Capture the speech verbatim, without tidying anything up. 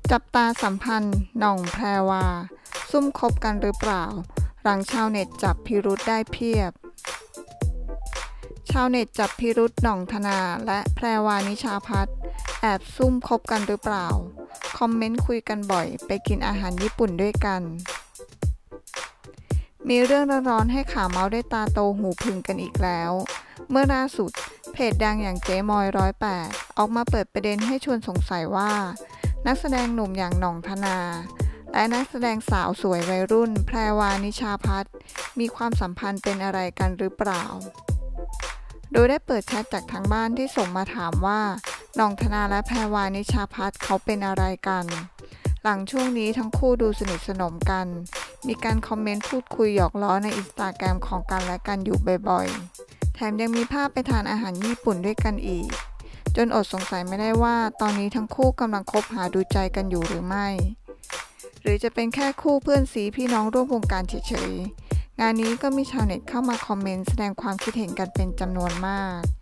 จับตาสัมพันธ์หน่องแพรวาซุ่มคบกันหรือเปล่าหลังชาวเน็ตจับพิรุธได้เพียบชาวเน็ตจับพิรุธหน่องธนาและแพรวานิชาพัฒน์แอบซุ่มคบกันหรือเปล่าคอมเมนต์คุยกันบ่อยไปกินอาหารญี่ปุ่นด้วยกันมีเรื่องร้อนๆให้ข่าวเมาส์ได้ตาโตหูพึงกันอีกแล้วเมื่อล่าสุดเพจดังอย่างเจ๊มอยร้อยแปดออกมาเปิดประเด็นให้ชวนสงสัยว่านักแสดงหนุ่มอย่างหน่องธนาและนักแสดงสาวสวยวัยรุ่นแพรวานิชาพัฒน์มีความสัมพันธ์เป็นอะไรกันหรือเปล่าโดยได้เปิดแชทจากทางบ้านที่ส่งมาถามว่าหน่องธนาและแพรวานิชาพัฒน์เขาเป็นอะไรกันหลังช่วงนี้ทั้งคู่ดูสนิทสนมกันมีการคอมเมนต์พูดคุยหยอกล้อในอินสตาแกรมของกันและกันอยู่บ่อยๆแถมยังมีภาพไปทานอาหารญี่ปุ่นด้วยกันอีกจนอดสงสัยไม่ได้ว่าตอนนี้ทั้งคู่กำลังคบหาดูใจกันอยู่หรือไม่หรือจะเป็นแค่คู่เพื่อนสีพี่น้องร่วมวงการเฉยๆงานนี้ก็มีชาวเน็ตเข้ามาคอมเมนต์แสดงความคิดเห็นกันเป็นจำนวนมาก